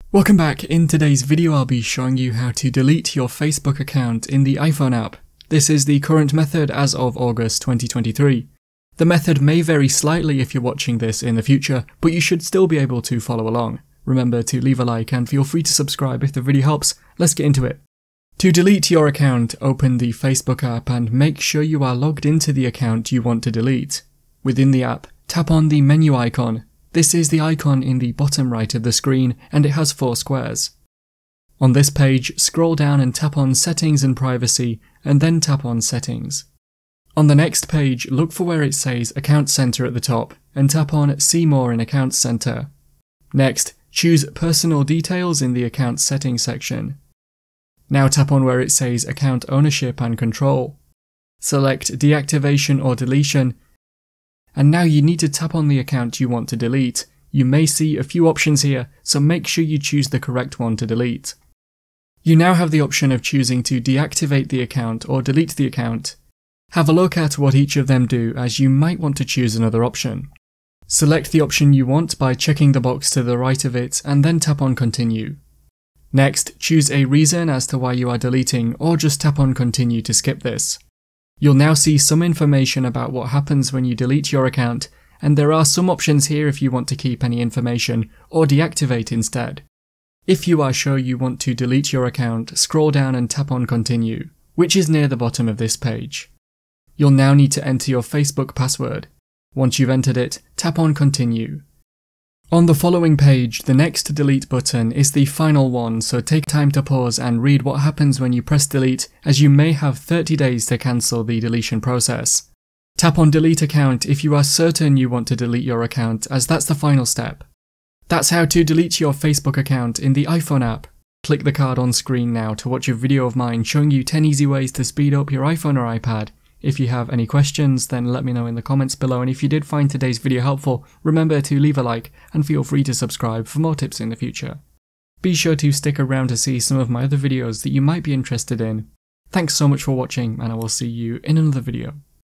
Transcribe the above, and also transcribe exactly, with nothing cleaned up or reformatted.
Welcome back. In today's video I'll be showing you how to delete your Facebook account in the iPhone app. This is the current method as of August twenty twenty-three. The method may vary slightly if you're watching this in the future, but you should still be able to follow along. Remember to leave a like and feel free to subscribe if the video helps. Let's get into it. To delete your account, open the Facebook app and make sure you are logged into the account you want to delete. Within the app, tap on the menu icon. This is the icon in the bottom right of the screen and it has four squares. On this page, scroll down and tap on Settings and Privacy and then tap on Settings. On the next page, look for where it says Account Center at the top and tap on See More in Account Center. Next, choose Personal Details in the Account Settings section. Now tap on where it says Account Ownership and Control. Select Deactivation or Deletion. And now you need to tap on the account you want to delete. You may see a few options here, so make sure you choose the correct one to delete. You now have the option of choosing to deactivate the account or delete the account. Have a look at what each of them do, as you might want to choose another option. Select the option you want by checking the box to the right of it and then tap on Continue. Next, choose a reason as to why you are deleting, or just tap on Continue to skip this. You'll now see some information about what happens when you delete your account, and there are some options here if you want to keep any information or deactivate instead. If you are sure you want to delete your account, scroll down and tap on Continue, which is near the bottom of this page. You'll now need to enter your Facebook password. Once you've entered it, tap on Continue. On the following page, the next delete button is the final one, so take time to pause and read what happens when you press delete, as you may have thirty days to cancel the deletion process. Tap on Delete Account if you are certain you want to delete your account, as that's the final step. That's how to delete your Facebook account in the iPhone app. Click the card on screen now to watch a video of mine showing you ten easy ways to speed up your iPhone or iPad. If you have any questions, then let me know in the comments below, and if you did find today's video helpful, remember to leave a like and feel free to subscribe for more tips in the future. Be sure to stick around to see some of my other videos that you might be interested in. Thanks so much for watching, and I will see you in another video.